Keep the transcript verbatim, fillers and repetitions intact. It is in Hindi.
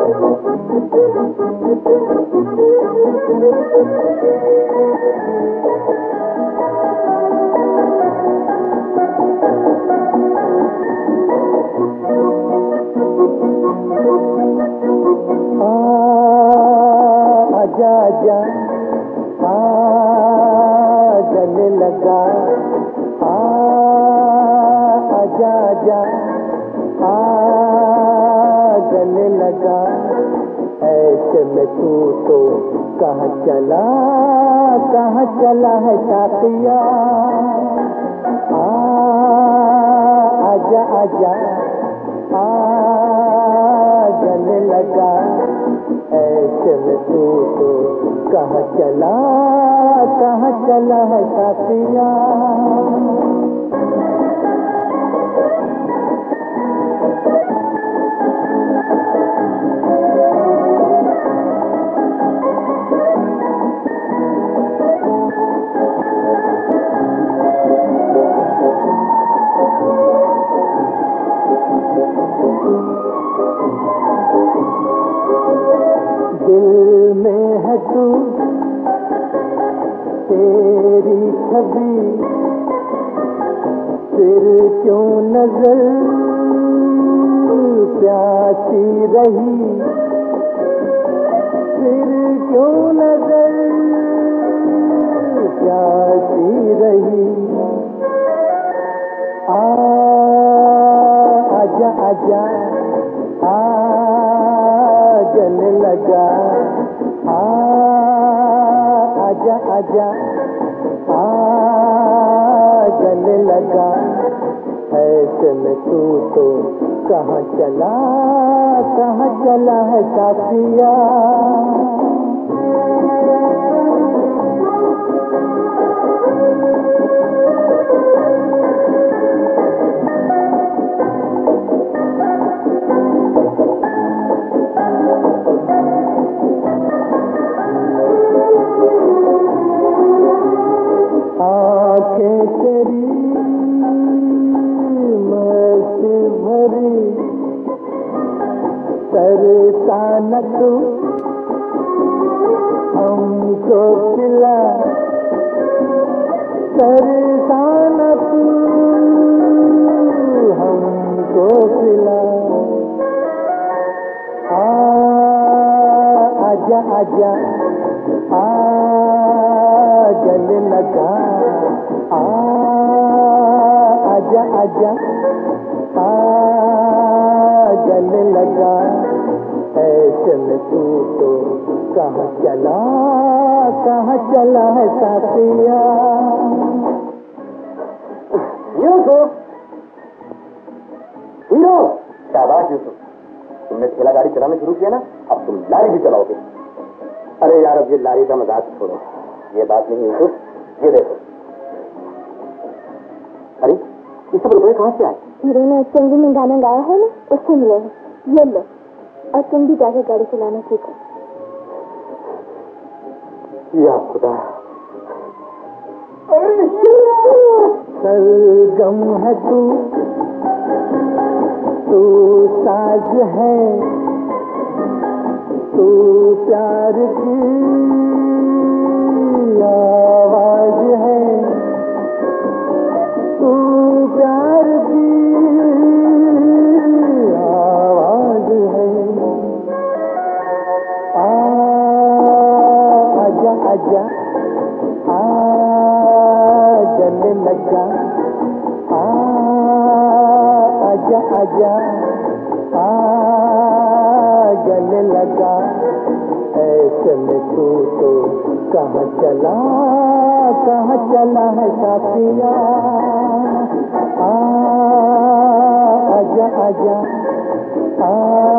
आजा आजा आ गले लगा आ आजा आजा आ गले लगा ऐसे में तू तो कहाँ चला कहाँ चला है साथिया आ आजा आजा आ गले लगा ऐसे में तू तो कहाँ चला कहाँ चला है साथिया दिल में है तू तेरी छवि फिर क्यों नजर प्यासी रही फिर क्यों नजर प्यासी रही आ आजा आजा आ गले लगा आ आजा आजा आ गले लगा ऐसे में तू तो कहाँ चला कहाँ चला है साथिया आँखें तेरी मस्त भरी तरसा न तू हमको खिला तरसा न तू हमको खिला आ आजा आजा आ गले लगा आ आजा आजा आ गले लगा ऐसे में तू तो कहाँ चला कहाँ चला है साथिया यूसुफ हीरो शाबाश यूसुफ तुमने ठेला गाड़ी चलाना शुरू किया ना अब तुम लारी भी चलाओगे अरे यार अब ये लारी का मजाक छोड़ो ये बात नहीं यूसुफ ये देखो अरे ये सब रुपए कहाँ से आए हीरो ने चंगी में गाना गाया है ना उससे मिले हैं ये लो और तुम भी जाके गाड़ी चलाना सीखो या खुदा सरगम है तू तू साज है तू प्यार की आवाज है तू प्यार की आवाज है आ आजा आजा आ गले लगा आ आजा आजा आ गले लगा ऐसे में तू तो कहाँ चला कहाँ चला है साथिया आ आजा आजा आ